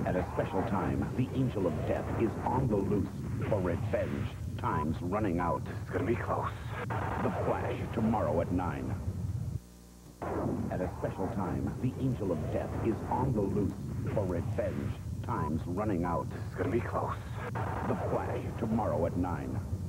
At a special time, the Angel of Death is on the loose for revenge. Time's running out. It's gonna be close. The Flash, tomorrow at 9. At a special time, the Angel of Death is on the loose for revenge. Time's running out. It's gonna be close. The Flash, tomorrow at 9.